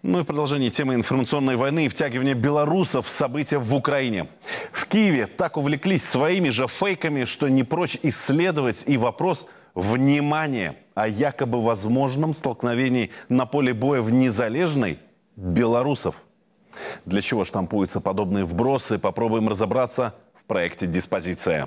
Ну и в продолжении темы информационной войны и втягивания белорусов в события в Украине. В Киеве так увлеклись своими же фейками, что не прочь исследовать и вопрос внимания о якобы возможном столкновении на поле боя в Незалежной белорусов. Для чего штампуются подобные вбросы, попробуем разобраться в проекте «Диспозиция».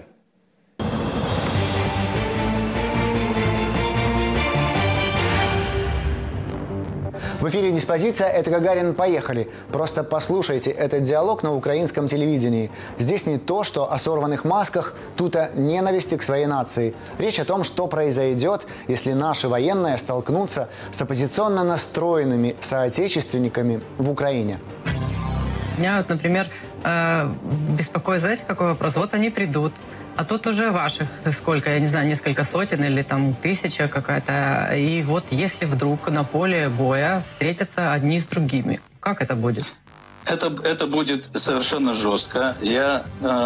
В эфире «Диспозиция». Это Гагарин. Поехали. Просто послушайте этот диалог на украинском телевидении. Здесь не то, что о сорванных масках, тут о ненависти к своей нации. Речь о том, что произойдет, если наши военные столкнутся с оппозиционно настроенными соотечественниками в Украине. Меня, вот, например, беспокоит, знаете, какой вопрос? Вот они придут, а тут уже ваших сколько, я не знаю, несколько сотен или там тысяча какая-то. И вот если вдруг на поле боя встретятся одни с другими, как это будет? Это будет совершенно жестко. Я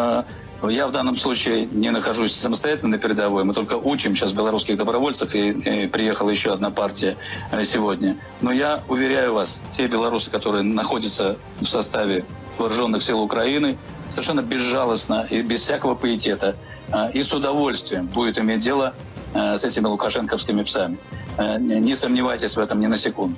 в данном случае не нахожусь самостоятельно на передовой. Мы только учим сейчас белорусских добровольцев, и приехала еще одна партия сегодня. Но я уверяю вас, те белорусы, которые находятся в составе вооруженных сил Украины, совершенно безжалостно и без всякого пиетета и с удовольствием будет иметь дело с этими лукашенковскими псами. Не сомневайтесь в этом ни на секунду.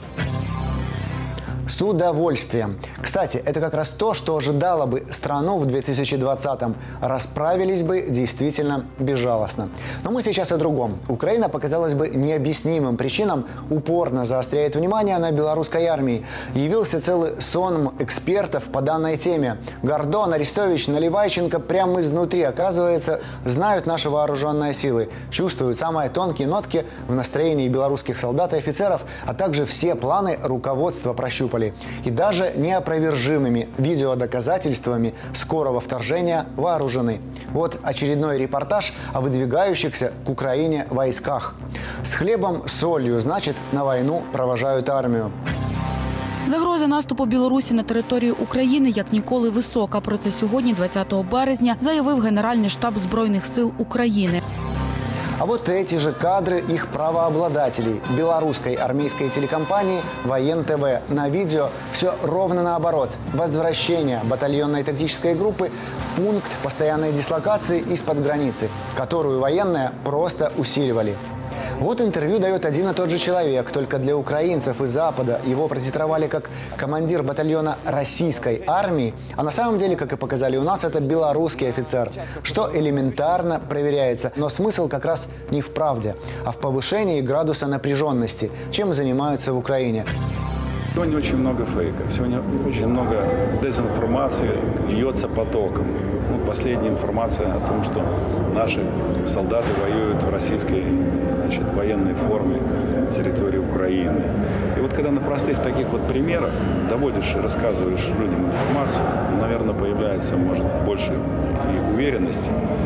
С удовольствием. Кстати, это как раз то, что ожидало бы страну в 2020-м. Расправились бы действительно безжалостно. Но мы сейчас о другом. Украина, по, казалось бы, необъяснимым причинам упорно заостряет внимание на белорусской армии. Явился целый сон экспертов по данной теме. Гордон, Арестович, Наливайченко прямо изнутри, оказывается, знают наши вооруженные силы. Чувствуют самые тонкие нотки в настроении белорусских солдат и офицеров, а также все планы руководства прощупали. И даже неопровержимыми видеодоказательствами скорого вторжения вооружены. Вот очередной репортаж о выдвигающихся к Украине войсках. С хлебом, солью, значит, на войну провожают армію. Загроза наступу Білорусі на територію України як ніколи висока. Про це сьогодні, 20 березня, заявив Генеральний штаб Збройних сил України. А вот эти же кадры их правообладателей белорусской армейской телекомпании «Воен-ТВ». На видео все ровно наоборот. Возвращение батальонной тактической группы в пункт постоянной дислокации из-под границы, которую военные просто усиливали. Вот интервью дает один и тот же человек, только для украинцев из Запада его протитровали как командир батальона российской армии, а на самом деле, как и показали у нас, это белорусский офицер, что элементарно проверяется. Но смысл как раз не в правде, а в повышении градуса напряженности, чем занимаются в Украине. Сегодня очень много фейков, сегодня очень много дезинформации льется потоком. Последняя информация о том, что наши солдаты воюют в российской военной форме на территории Украины. И вот когда на простых таких вот примерах доводишь и рассказываешь людям информацию, то, наверное, появляется, может, больше и уверенности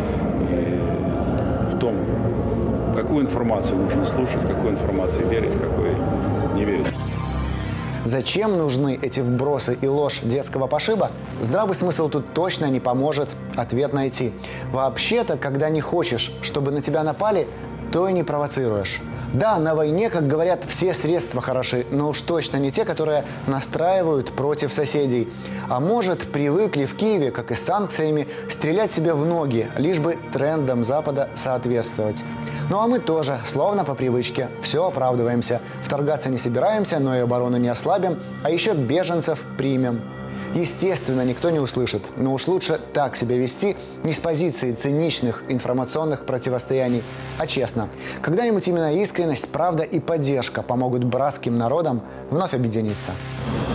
в том, какую информацию нужно слушать, какой информации верить, какой не верить. Зачем нужны эти вбросы и ложь детского пошиба? Здравый смысл тут точно не поможет ответ найти. Вообще-то, когда не хочешь, чтобы на тебя напали, то и не провоцируешь. Да, на войне, как говорят, все средства хороши, но уж точно не те, которые настраивают против соседей. А может, привыкли в Киеве, как и с санкциями, стрелять себе в ноги, лишь бы трендам Запада соответствовать. Ну а мы тоже, словно по привычке, все оправдываемся. Вторгаться не собираемся, но и оборону не ослабим, а еще беженцев примем. Естественно, никто не услышит, но уж лучше так себя вести не с позиции циничных информационных противостояний, а честно. Когда-нибудь именно искренность, правда и поддержка помогут братским народам вновь объединиться.